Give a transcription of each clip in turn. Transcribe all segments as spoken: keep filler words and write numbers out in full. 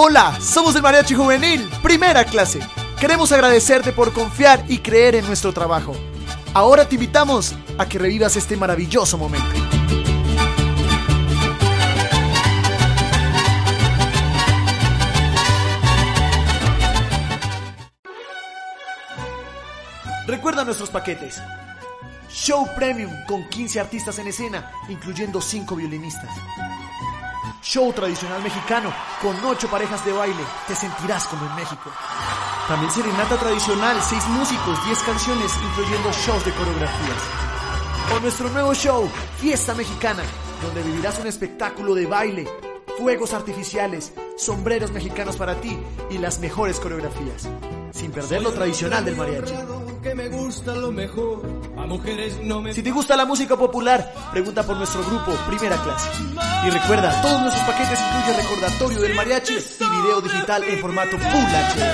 Hola, somos el Mariachi Juvenil, primera clase. Queremos agradecerte por confiar y creer en nuestro trabajo. Ahora te invitamos a que revivas este maravilloso momento. Recuerda nuestros paquetes. Show Premium con quince artistas en escena, incluyendo cinco violinistas. Show tradicional mexicano con ocho parejas de baile, te sentirás como en México. También serenata tradicional, seis músicos, diez canciones, incluyendo shows de coreografías. O nuestro nuevo show, Fiesta Mexicana, donde vivirás un espectáculo de baile, fuegos artificiales, sombreros mexicanos para ti y las mejores coreografías, sin perder lo tradicional del mariachi. Que me gusta lo mejor, a mujeres no me... Si te gusta la música popular, pregunta por nuestro grupo Primera Clase. Y recuerda, todos nuestros paquetes incluyen recordatorio del mariachi y video digital en formato Full H D.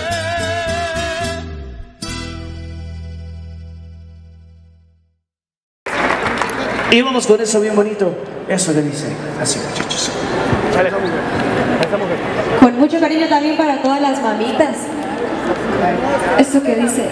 Y vamos con eso bien bonito. Eso que dice así, muchachos. Con mucho cariño también para todas las mamitas. Eso que dice.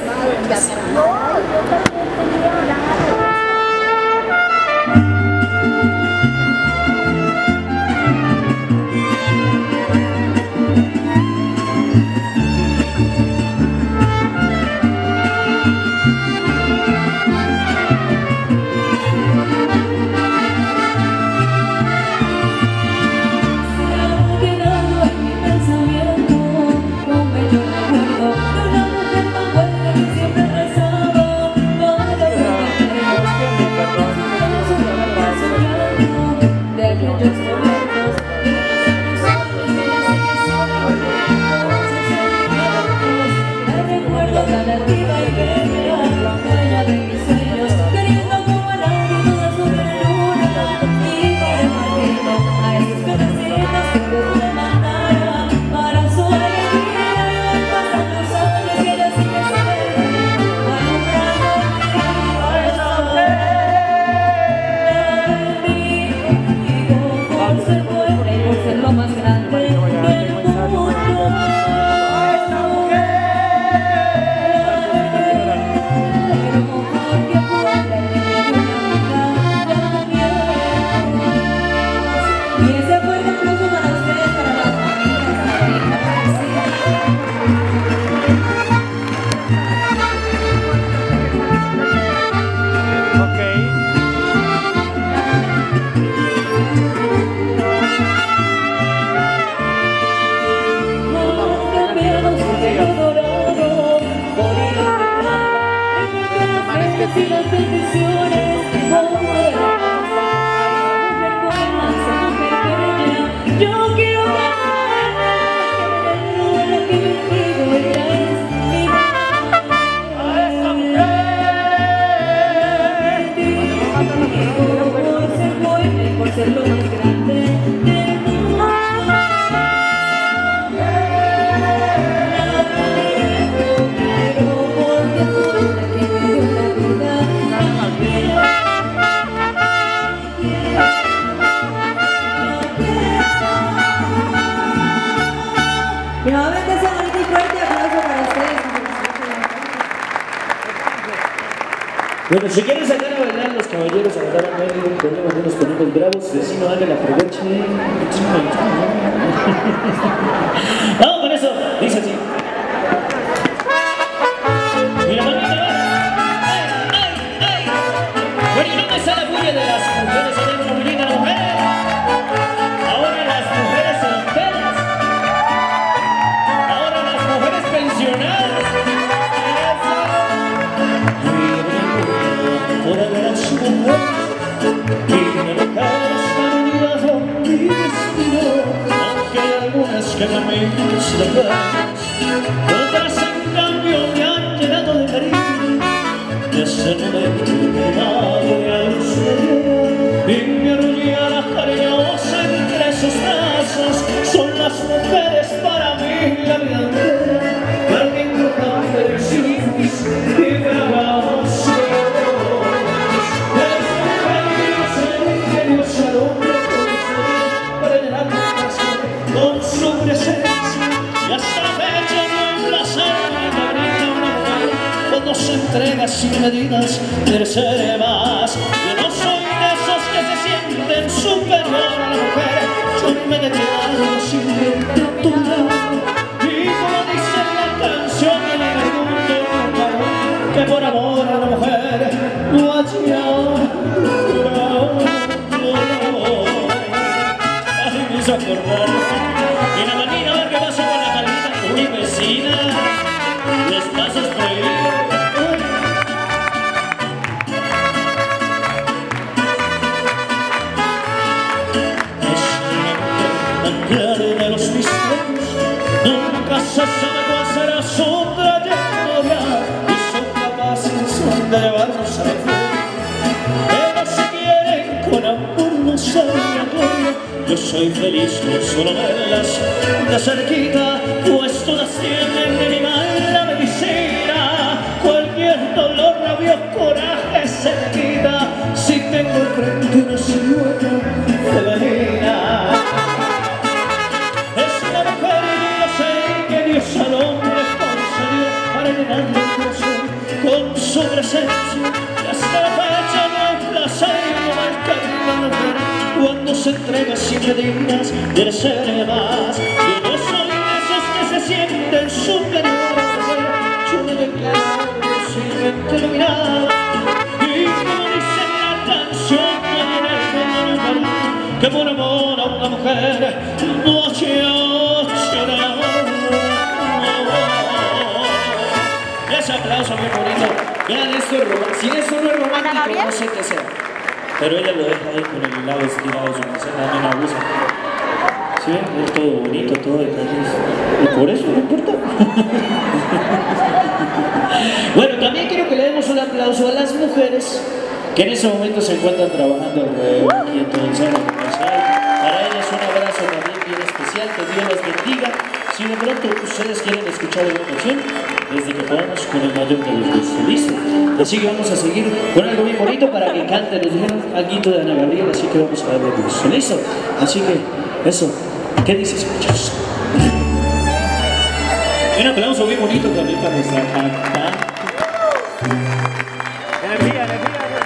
Bueno, si quieren sacar a bailar los caballeros, a bailar a bailar, no problema, no nos ponemos bravos, vecino, haga la aproveche. Vamos con eso, dice así. Mira, mamita, ¡ay, ay, ay! Bueno, ¿y dónde está la bulla de las mujeres? ¿Hay una bullita de mujeres? Ahora las mujeres solteras, ahora las mujeres pensionadas. Todas las mujeres que me dejaron olvidado mi destino, aunque hay algunas que lamentan sus verdades, otras en cambio me han llenado de cariño. Desde el momento que nadie a luz me dio y me arrulla la cariñosa entre sus brazos, son las mujeres para mí la vida entera, para que importante decimos y grabamos. Con su presencia entrega sin medidas, merece más. Yo no soy de esos que se sienten superior a la mujer, yo me he quedado simplemente a tu lado. Y como dice la canción en el mundo, que por amor a la mujer no haya llorado. Ay, me hizo acordar. Y la manera a ver qué pasa con la palmita, mi vecina, les pasas prohibido. De los misterios, nunca se sabe cuál será su trayectoria y son capaces de llevarnos a la fe. Pero si quieren con amor no saben la gloria, yo soy feliz con solo verlas de cerquita, pues todas tienen de mi mal la medicina. Cualquier dolor, rabia o coraje se me quita si tengo enfrente una silueta femenina. Al hombre concedió para llenarle el corazón con su presencia, y hasta la fecha no hay placer como el cariño a la mujer cuando se entrega sin medidas de ser más. Yo no soy de esos que se sienten superiores a la mujer, yo me declaro simplemente iluminado. Y como dice la canción en el fondo, que por amor a una mujer no hay llorado. Ese aplauso muy bonito. Vean, esto es romántico. Si eso no es romántico, no sé qué sea. Pero ella lo deja ahí con el hilado estirado, su mujer también abusa. ¿Sí ven? Es todo bonito, todo detalles. Y por eso no importa. Bueno, también quiero que le demos un aplauso a las mujeres que en ese momento se encuentran trabajando alrededor aquí en todo el salón comercial. Para ellas un abrazo también bien especial. Que Dios las bendiga. Si de pronto ustedes quieren escuchar una canción, desde que podamos, con el mayor de los gustos, ¿listo? Así que vamos a seguir con algo bien bonito para que cante, nos dijeron algo de Ana Gabriela, así que vamos a darle gusto, ¿listo? Así que, eso, ¿qué dices, muchachos? Un aplauso bien bonito también para nuestra cantante. Energía, energía, energía.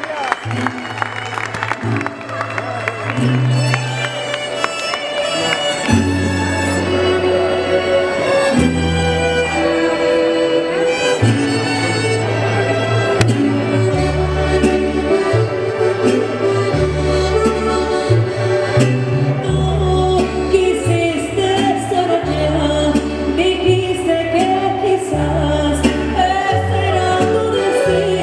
Dijiste que quizás esperando decir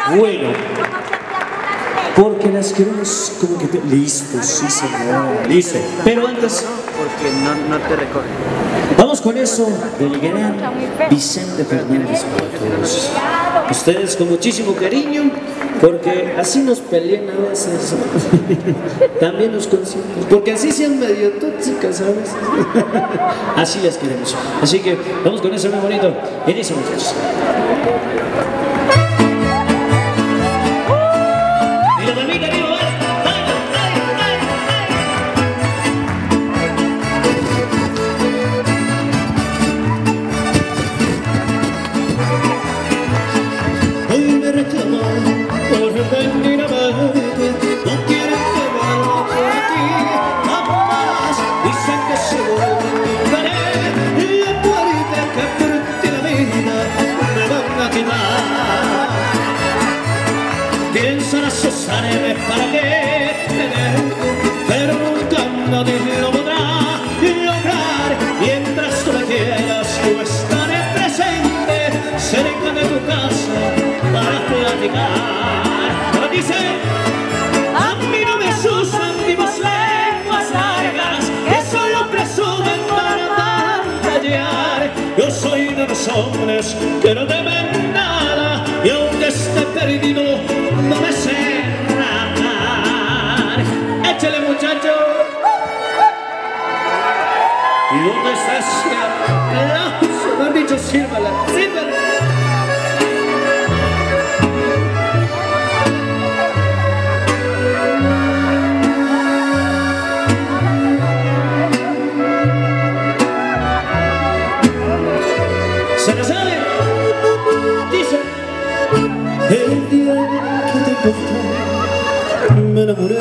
Bueno, porque las queremos como que... Te... Listo, sí señor, listo. Pero antes... Porque no, no te recorre. Vamos con eso del gran Vicente Fernández para todos. Ustedes con muchísimo cariño, porque así nos pelean a veces. También nos consienten, porque así sean medio tóxicas a veces. Así las queremos. Así que vamos con eso muy bonito. Inicia, muchachos. ¿Para qué tener? Pero nunca nadie lo podrá lograr. Mientras tú me quieras, yo estaré presente cerca de tu casa para platicar. Pero dice, a mí no me asustan vivos lenguas largas que solo presumen para pantallar. Yo soy de los hombres que no temen nada y aunque esté perdido no me sé. Échale, muchacho. ¿Y dónde está ese aplauso? Me han dicho, sírvala, sírvala. ¿Se la sabe? Dice, el día que te encontré me enamoré.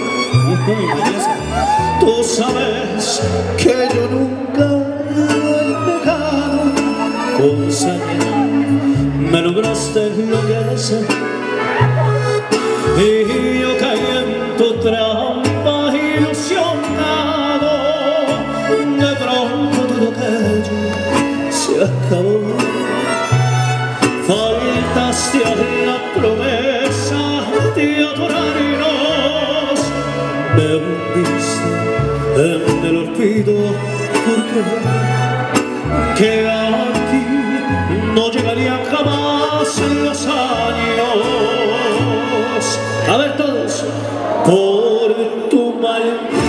Tú sabes que yo nunca he dejado conseguir, me lograste enloquecer y yo caí en tu trampa ilusionado. De pronto todo aquello se acabó, faltaste a la promesa de adorarnos. Me hundiste en el olvido porque que aquí no llegarían jamás los años. A ver todos, por tu mal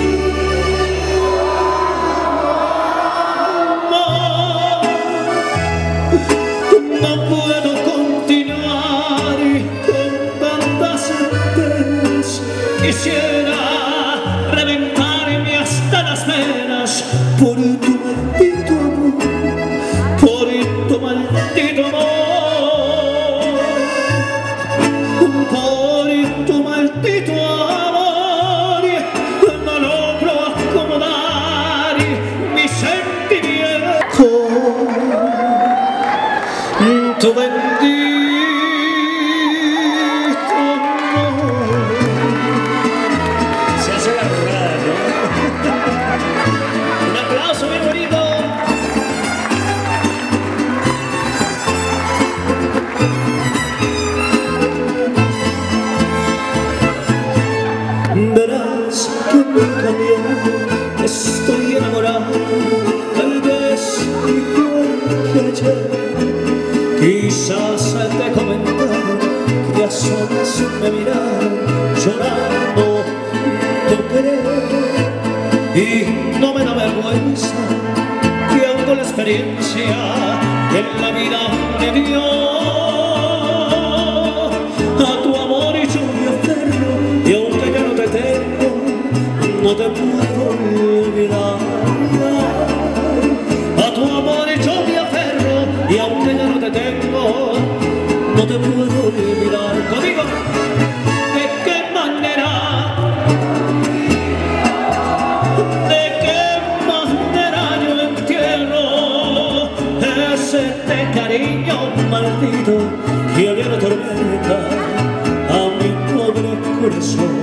no puedo continuar con tantas penas. Quisiera reventarme hasta las venas por tu maldito amor, por tu maldito amor, por tu maldito amor. No logro acomodar mi sentimiento, tu bendito estoy enamorado, tal vez igual que ayer. Quizás te comentaron que a solas me miraron llorando tu querer. Y no me da vergüenza que aún con la experiencia que la vida me dio a tu amor y yo me aferro. Y aunque ya no te tengo, no te puedo olvidar. A tu amor yo me aferro y aunque ya no te tengo, no te puedo olvidar. Conmigo, ¿de qué manera? ¿De qué manera yo entierro ese cariño maldito que había la tormenta a mi pobre corazón?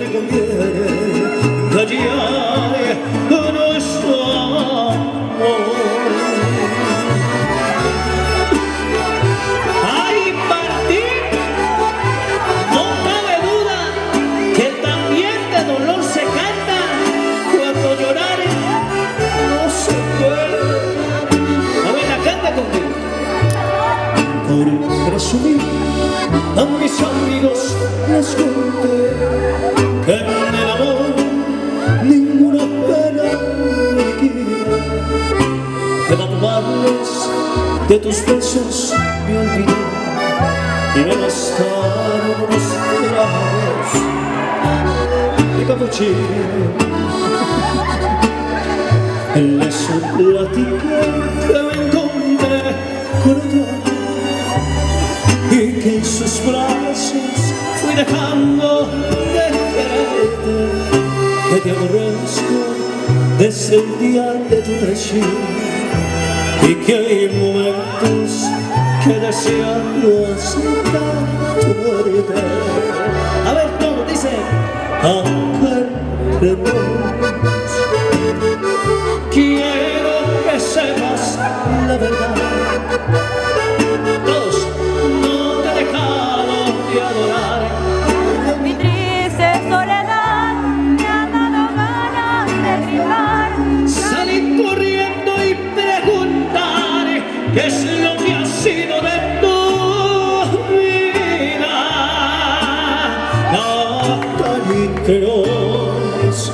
te conviene callar nuestro amor. Ay, Martín, no cabe duda que también de dolor se canta cuando llorar no se puede. A ver, la canta conmigo. Por presumir a mis amigos les conté que en el amor ninguna pena me quita, que para tomarles de tus besos me olvidé y me bastaron unos tragos de capuchino. Les platiqué que me encontré con otra y que en sus brazos fui dejando de quererte, que te aborrezco desde el día de tu traición y que hay momentos que deseando aceptar tu muerte. A ver, todo dice, aunque quiero que sepas la verdad. Todos, no te he dejado de adorar. Mi triste soledad me ha dado ganas de gritar. Salí corriendo y preguntar qué es lo que ha sido de tu vida. Caríteos,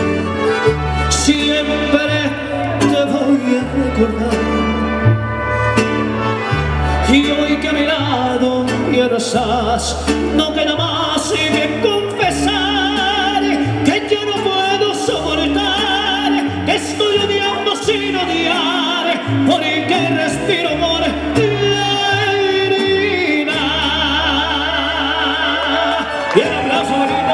siempre te voy a recordar. Y hoy que a mi lado ya no estás, no queda más que confesar que yo no puedo soportar, que estoy odiando sin odiar, porque respiro por la herida. Y el aplauso bonito.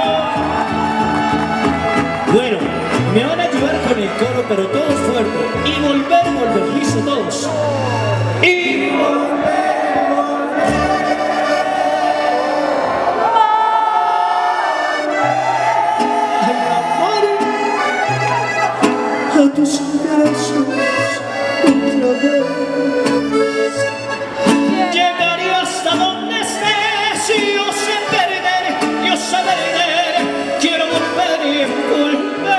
Bueno, me van a ayudar con el coro, pero todos fuerte. Y volver, volver, listo todos. Y volver. A tus brazos otra vez. Llegaré hasta donde estés y yo sé perder, yo sé perder. Quiero volver y volver.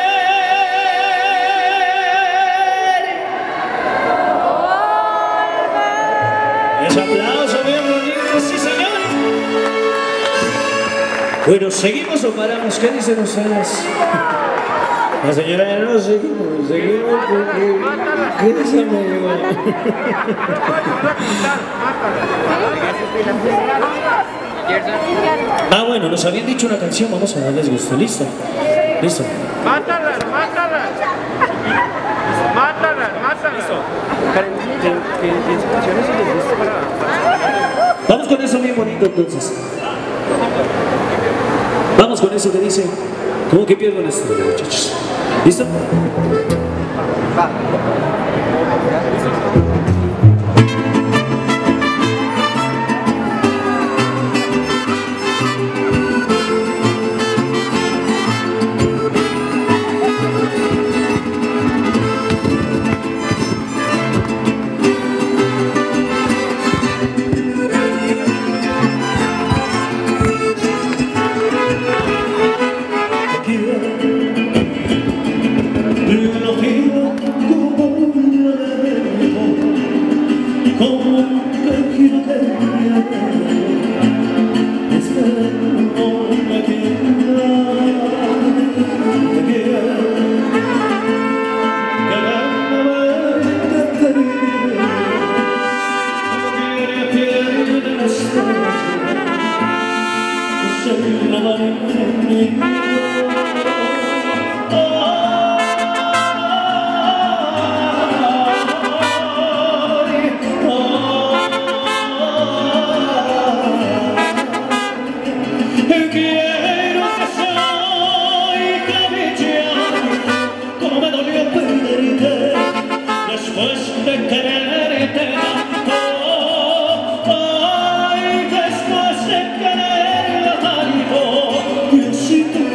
Ese aplauso bien bonito, sí señores. Bueno, ¿seguimos o paramos? ¿Qué dicen ustedes? La señora, no, seguimos, seguimos porque... ¿Qué dice amigo? Ah, bueno, nos habían dicho una canción, vamos a darles gusto, ¿listo? ¿Listo? ¡Mátalas, mátalas! ¡Mátalas, mátalas! Karen, ¿qué canciones les gusta para...? Vamos con eso bien bonito entonces. Vamos con eso que dice... ¿Cómo que pierdo en esto, muchachos? ¿Listo? Va. Diosito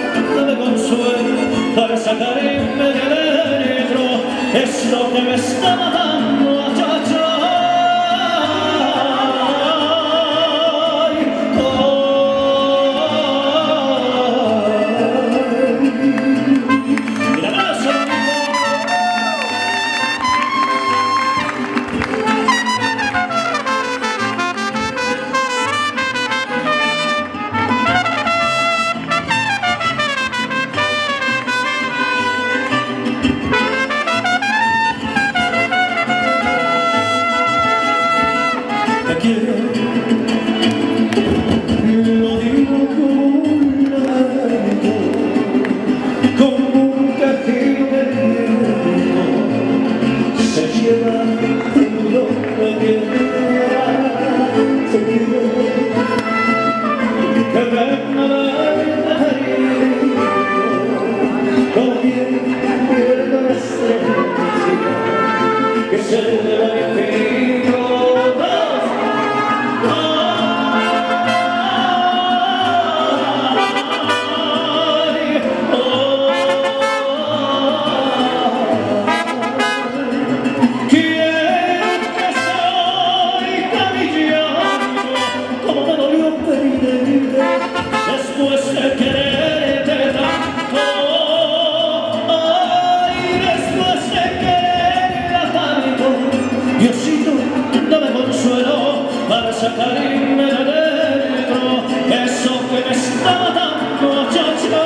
Sacarme de dentro eso que me está matando, chacha.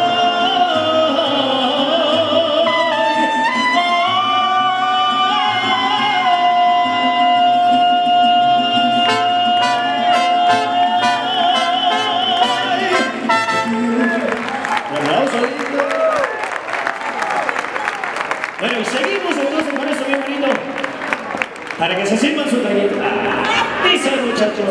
Bueno, y seguimos entonces con eso bien bonito para que se sirvan su traguito. Dice el muchacho.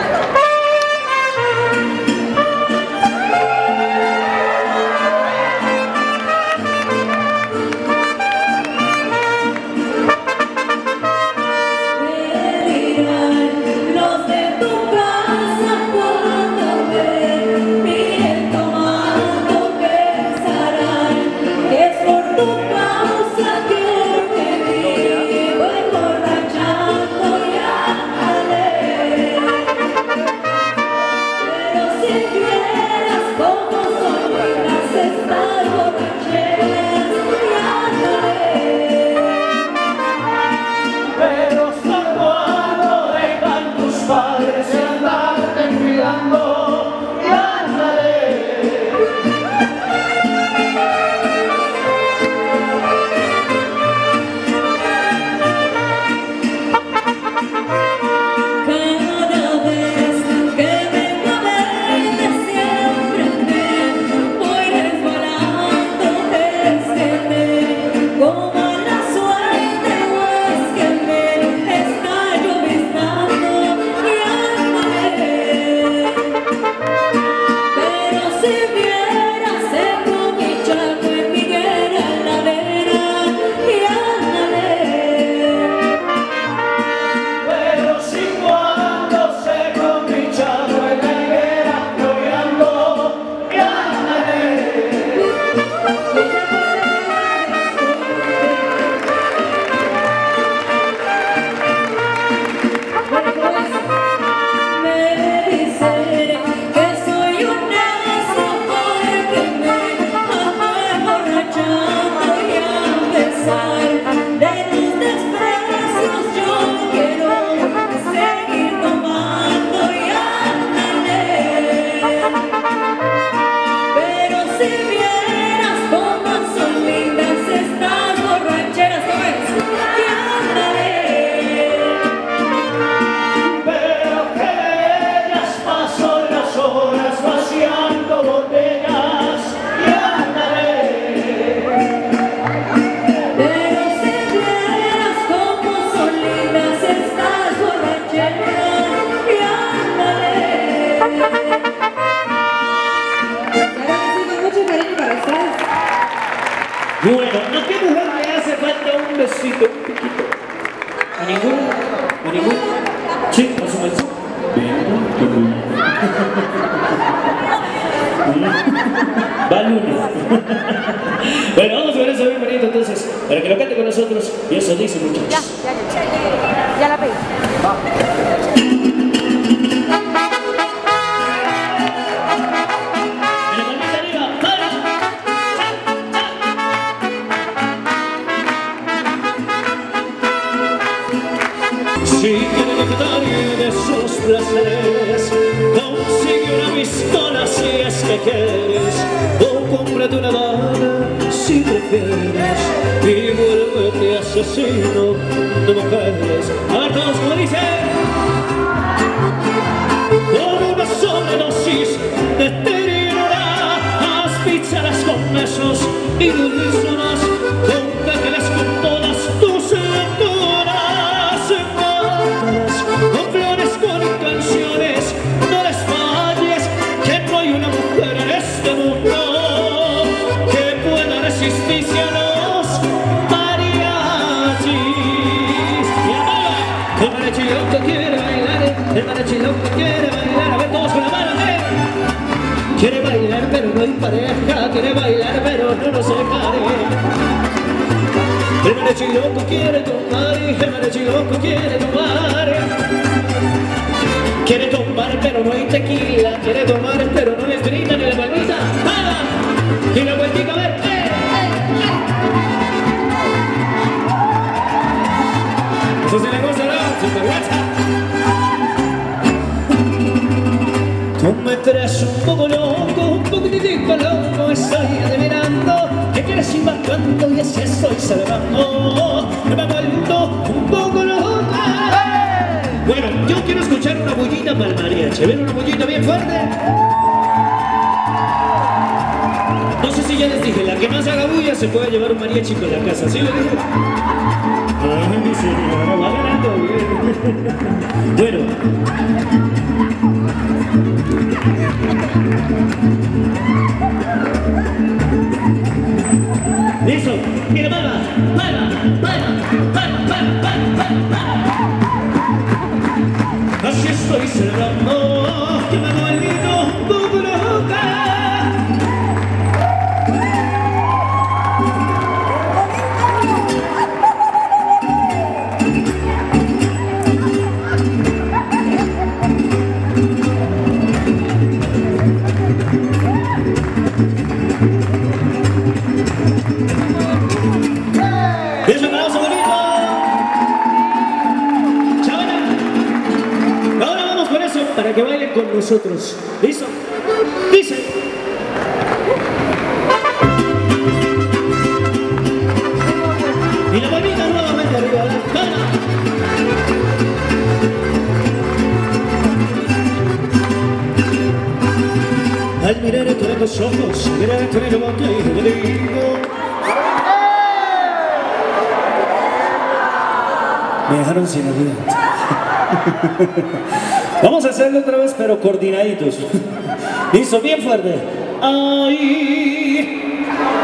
Bueno, ¿a qué mujer le hace falta un besito? Un piquito. ¿A ninguna? ¿A ninguna? Sí, por supuesto. Va lunes. Bueno, vamos a ver eso bien bonito entonces, para que lo cante con nosotros. Y eso dice muchachos. Ya, ya, ya. Ya la pedí. Va. Si quiere disfrutar de sus placeres, consigue una pistola si es que quieres, o cómprate una bala si prefieres, y vuélvete asesino de mujeres. A ver todos como dicen, con una sobredosis de terina, asfíxalas con besos y dulzuras, contágelas con todas tus locuras. Con flores, con canciones, no les falles, que no hay una mujer en este mundo que pueda resistirse a los mariachis. quiere bailar, a ver todos con la mano, ¿eh? Quiere bailar pero no hay pareja, quiere bailar pero no nos separe. El mariachi loco quiere tomar, el mariachi loco quiere tomar. Quiere tomar pero no hay tequila, quiere tomar pero no les gritan en la palmita. ¡Ah! Y la vueltica a ver, ¡eh! Eso se le goza, ¿no? Super guacha. Tú me traes un poco loco, un poquitito loco, estoy adivinando que quieres ir bajando y así estoy celebrando. Me va vuelto un poco loca. Bueno, yo quiero escuchar una bullita para el mariachi. ¿Ven una bullita bien fuerte? No sé si ya les dije, la que más haga bulla se puede llevar un mariachi para la casa, ¿sí lo dije? Ay, mi señora, va ganando bien. Bueno. Listo, y la palma, palma, palma, palma, palma, palma, palma. Así estoy celebrando, que me ha vuelto un poco loca. ¡Es un aplauso bonito! ¡Chavana! Ahora vamos con eso para que bailen con nosotros. ¿Listo? Dice. Y la palmita nuevamente arriba, la palma. Al mirar a todos los ojos, mirar a todos los ojos y te digo. Me dejaron sin aliento. Vamos a hacerlo otra vez, pero coordinaditos. Listo, bien fuerte. Ay.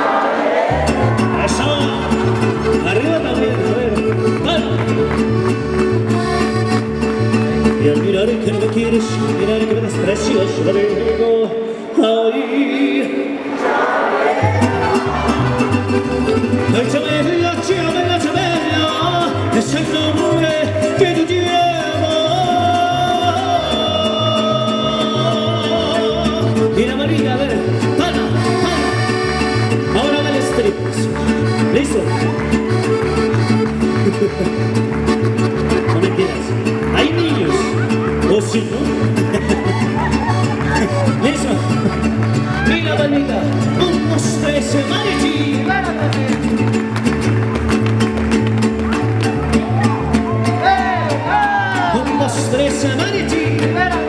Eso. Arriba también, a ver. Vale. Y al mirar que no me quieres, mirar que me desprecias, yo digo, ay. Ay, Chabela, Chabela, Chabela, es el nombre que tú llevas. Y la manita, a ver, palma, palma. Ahora dale strips. ¿Listo? No me quieras. Hay niños. O si no. ¿Listo? Y la palmita. Un, dos, tres, mariachi. Un, dos, tres, mariachi.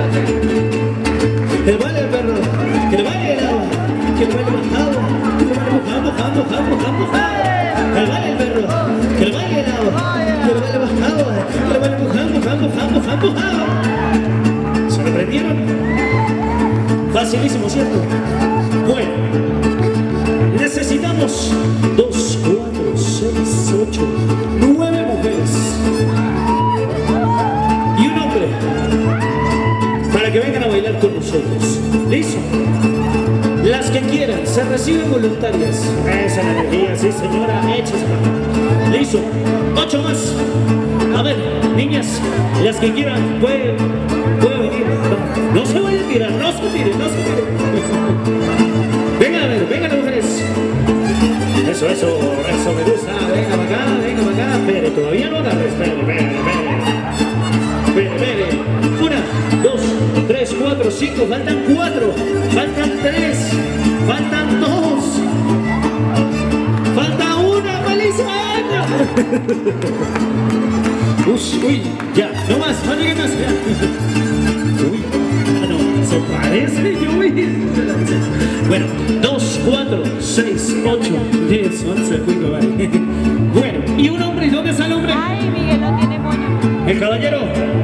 Que le baile el perro, que le baile el agua, que le baile bajado, que le baile mojado, mojado, mojado, mojado, mojado. Que le baile el perro, que le baile el agua, que le baile bajado, que le baile mojado, mojado, mojado, mojado, mojado. ¿Se lo aprendieron? Facilísimo, ¿cierto? Bueno, necesitamos dos, cuatro, seis, ocho, nueve mujeres y un hombre para que vengan a bailar con nosotros. ¿Listo? Las que quieran, se reciben voluntarias. Esa es la energía, sí señora, échese. ¿Listo? Ocho más. A ver, niñas, las que quieran, pueden, pueden venir. No, no se vayan a tirar, no se tiren, no se tiren. Vengan a ver, vengan las mujeres. Eso, eso, eso me gusta. Venga para acá, venga para acá. Espere, todavía no agarre, espere, espere, espere. Espere, espere. Una, dos, tres, cuatro, cinco, faltan cuatro, faltan tres, faltan dos, falta una, feliz año. Uy, uy, ya, no más, no llegue más, ya. Uy, ah, no, se parece, yo uy. Bueno, dos, cuatro, seis, ocho, diez, once, uy, vale. Bueno, y un hombre, ¿y dónde está el hombre? Ay, Miguel no tiene moño. El caballero.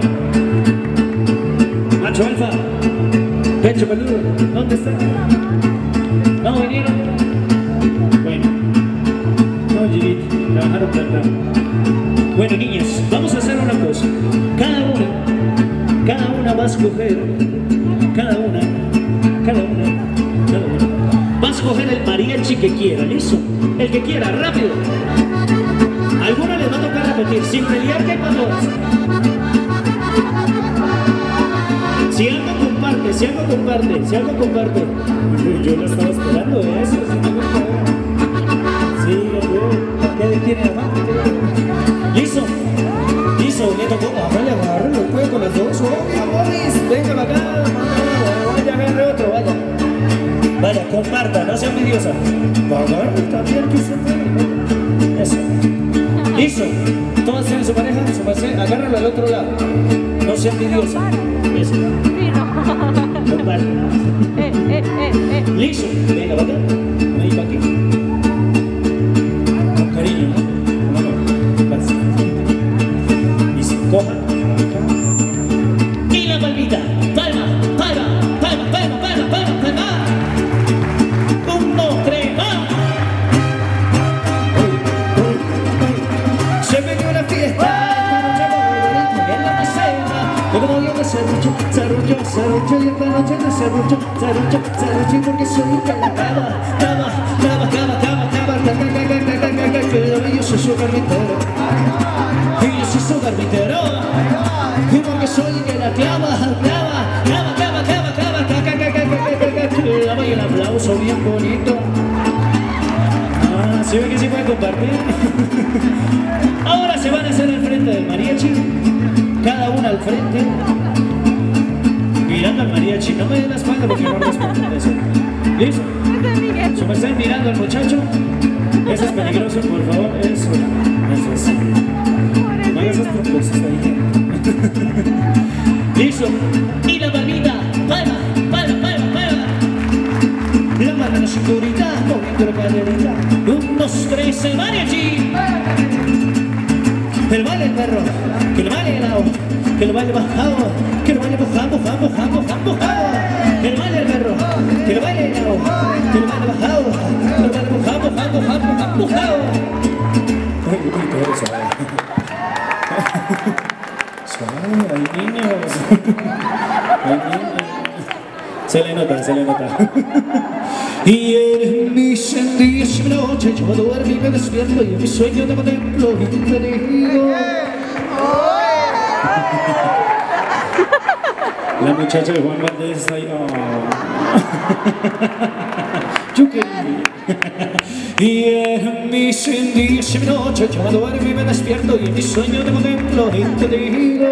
Macho alfa, pecho peludo, ¿dónde está? ¿No vinieron? Bueno, no, Gilito, la bajaron plantado. Bueno, niñas, vamos a hacer una cosa. Cada una, cada una va va a escoger cada una, cada una, cada una. Va a escoger el mariachi que quiera, ¿listo? El que quiera, rápido. A algunos les va a tocar repetir, sin pelear que para todas. Si algo comparte, si algo comparte, si algo comparte. Yo lo estaba esperando de eso, si no me gusta. Sí, ¿qué tiene la mano? ¿Listo? ¿Listo? Le tocó agarrarle, agarrarle, lo puede con las dos. ¡Oh, Boris! Venga para acá, vaya, agarre otro, vaya. Vaya, comparta, no sea envidiosa. Agarre también que se puede. Eso. ¿Listo? Todas tienen su pareja, su merced, agárralo al otro lado. No sea envidiosa. Eso. Comparta. Eh, eh, eh, eh. ¿Listo? Venga para acá. Ahí para aquí. Con cariño, ¿no? No, no. Gracias. Y se coja. Y la palmita. Palma, palma, palma, palma, palma, palma, palma. Un, dos, tres, ¡va! Se me dio una fiesta. Como yo me serrucho, serrucho, serrucho y esta noche me serrucho, serrucho, serrucho porque soy que la cama, cama, cama, cama, cama, cama, cama, que yo soy su carpintero, y yo soy su carpintero, y porque soy que la clava, clava, clava, clava, clava, clava, clava, clava, y el aplauso bien bonito. Ah, ¿sí ven que sí pueden compartir? Ahora se van a hacer al frente del mariachi. Cada una al frente, mirando al mariachi. No me den la espalda porque no responden eso. ¿Listo? Su merced mirando al muchacho. Eso es peligroso, por favor. Eso, eso es. No hagas esas propuestas ahí. ¿Listo? Y la palmita. Palma, palma, palma, palma. La mano en la cinturita, moviendo la caderita. Un, dos, tres, el mariachi. Que lo baile el perro, que lo baile el agua, que lo baile bajado, que lo baile mojado, mojado, mojado, mojado, mojado. Que lo baile el perro, que lo baile el agua, que lo baile bajado, que lo baile mojado, mojado, mojado, mojado, mojado. Ay, qué bonito eres, suave. Suave, hay niños. Hay niños. Se le nota, se le nota. Y en mis días y noches yo duermo y me despierto y en mi sueño te contemplo y te digo. La muchacha de Juan Valdés está ahí. Oh. Yo quería. Y en mis días y noches yo duermo y me despierto y en mi sueño te contemplo y te digo.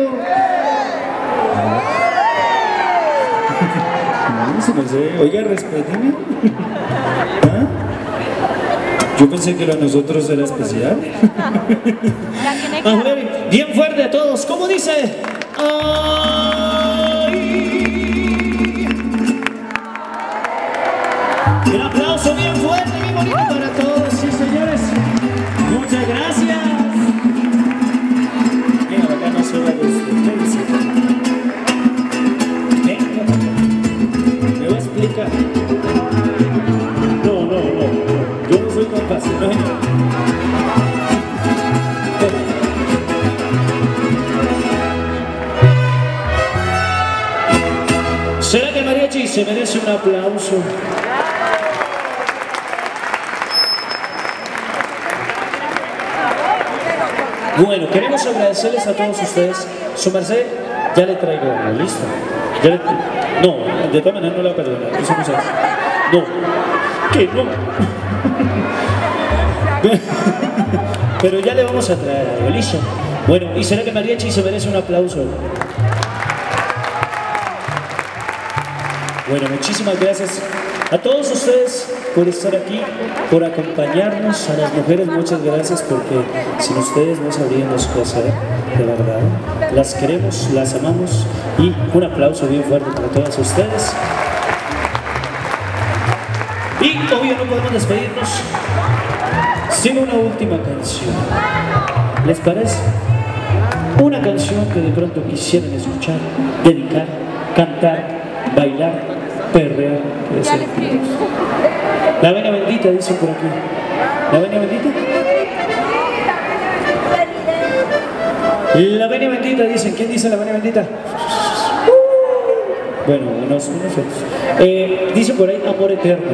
Oiga, respéteme. ¿Ah? Yo pensé que lo de nosotros era especial. A ver, bien fuerte a todos. ¿Cómo dice? ¡Ay! Un aplauso bien fuerte, bien bonito para todos, sí señores. Muchas gracias. Mira, acá no se va a decir. No, no, no, yo no soy tan fácil, no señor. ¿Será que el mariachi se merece un aplauso? Bueno, queremos agradecerles a todos ustedes. Su merced, ya le traigo algo, ¿listo? Ya le... No, de todas maneras no la voy a perdonar, eso no se hace. No, que no. Pero ya le vamos a traer algo, ¿listo? Bueno, ¿y será que mariachi se merece un aplauso? Bueno, muchísimas gracias a todos ustedes por estar aquí, por acompañarnos. A las mujeres muchas gracias porque sin ustedes no sabríamos qué hacer, de verdad. Las queremos, las amamos y un aplauso bien fuerte para todas ustedes. Y obvio no podemos despedirnos sin una última canción. ¿Les parece? Una canción que de pronto quisieran escuchar, dedicar, cantar, bailar, perrear. La venia bendita, dicen por aquí. ¿La venia bendita? La venia bendita, dicen. ¿Quién dice la venia bendita? Uh, Bueno, unos, unos otros. Eh, dice por ahí amor eterno.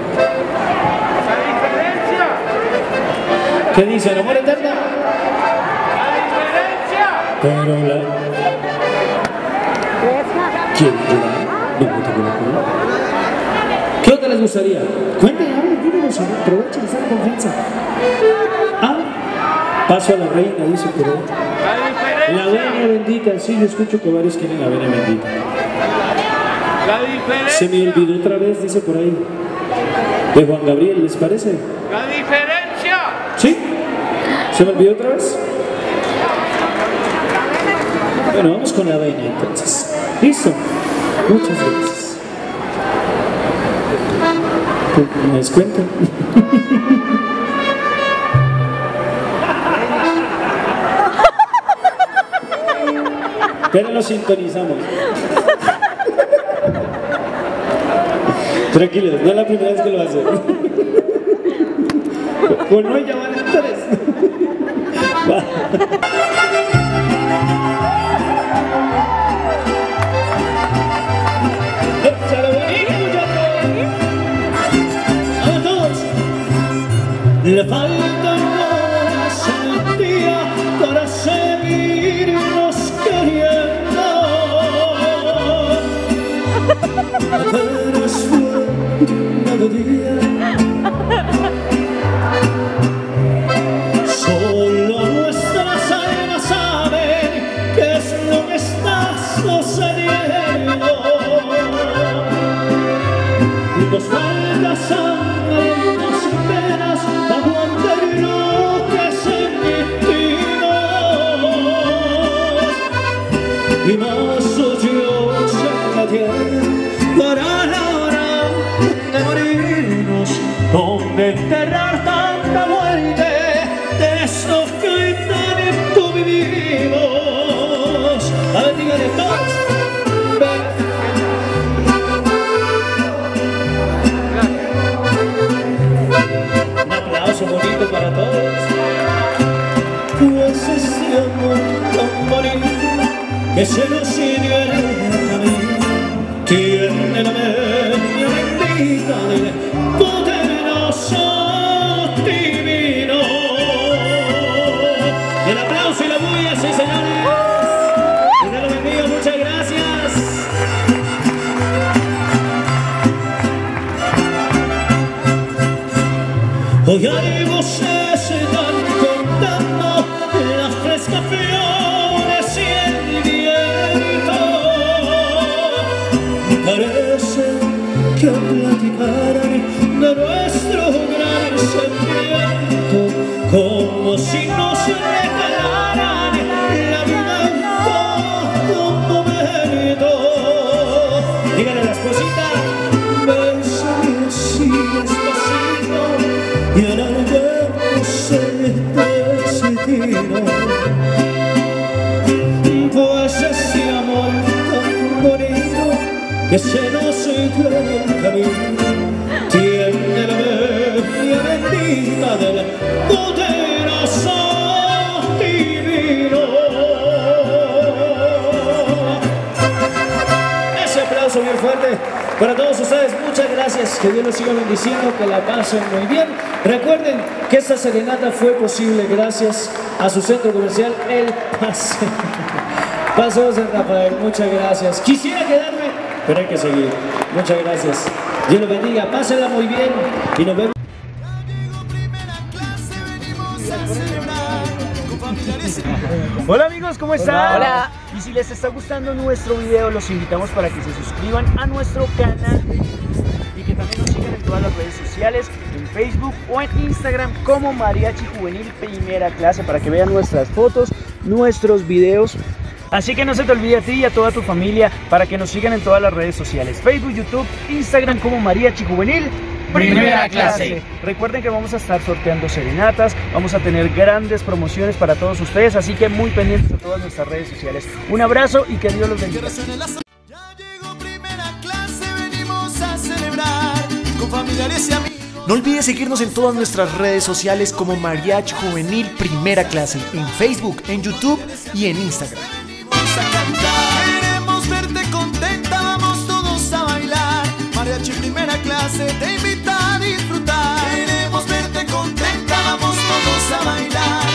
¿Qué dice? ¿El amor eterno? Pero la... ¿Quién llorar? No, no te conozco. ¿Qué otra les gustaría? Cuéntenme, a ver, díganos, aprovechen, están en confianza. Ah, paso a la reina, dice por ahí. La venia bendita, sí, yo escucho que varios quieren la venia bendita. La diferencia. Se me olvidó otra vez, dice por ahí. De Juan Gabriel, ¿les parece? La diferencia. ¿Sí? ¿Se me olvidó otra vez? Bueno, vamos con la venia entonces. ¿Listo? Muchas gracias. ¿Me das cuenta? Pero lo sintonizamos. Tranquilos, no es la primera vez que lo hace. Pues no, ya van tres. ¡Vamos todos! Le falta horas al día para seguirnos queriendo. Apenas fue mediodía. Solo nuestras almas saben qué es lo que está sucediendo. Nos falta sangre y nos penas aguantar lo que sentimos. Y más odios en la tierra para la hora de morirnos, donde enterrar tanta muerte de esto que tanto vivimos. A ver, díganle todos. Un aplauso bonito para todos. Pues este amor tan bonito que se nos siguió en el camino tiene la venia bendita del poderoso divino. El aplauso y la bulla, sí señores. Y Dios los bendiga, muchas gracias. Hoy hay voces están contando las frescas flores y el viento. Parece que platicaran de nuestro gran sentimiento, como si nos regalaran la vida en todo momento. Díganle a la esposita, bésame así despacito y alarguemos este destino. Pues ese amor tan bonito que se nos dio en el camino tiene la venia bendita del poderoso divino. Ese aplauso bien fuerte para todos ustedes, muchas gracias, que Dios los siga bendiciendo, que la pasen muy bien. Recuerden que esta serenata fue posible gracias a su centro comercial El Paseo. Paseo San Rafael, muchas gracias. Quisiera quedarme, pero hay que seguir. Muchas gracias. Dios los bendiga, pásenla muy bien y nos vemos. Hola amigos, ¿cómo están? Hola. Y si les está gustando nuestro video, los invitamos para que se suscriban a nuestro canal y que también nos sigan en todas las redes sociales, en Facebook o en Instagram como Mariachi Juvenil Primera Clase, para que vean nuestras fotos, nuestros videos. Así que no se te olvide a ti y a toda tu familia para que nos sigan en todas las redes sociales, Facebook, YouTube, Instagram como Mariachi Juvenil Primera Clase. Recuerden que vamos a estar sorteando serenatas, vamos a tener grandes promociones para todos ustedes, así que muy pendientes de todas nuestras redes sociales. Un abrazo y que Dios los bendiga. Ya llegó Primera Clase, venimos a celebrar con familiares y amigos. No olvides seguirnos en todas nuestras redes sociales como Mariachi Juvenil Primera Clase, en Facebook, en YouTube y en Instagram. Queremos verte contenta, vamos clase te invita a disfrutar. Queremos verte contenta, vamos todos a bailar.